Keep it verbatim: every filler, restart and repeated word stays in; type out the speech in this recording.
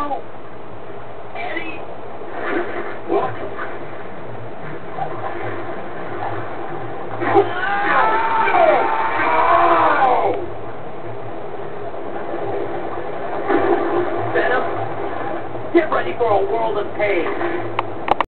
No! Eddie! What? No! No! Venom, get ready for a world of pain.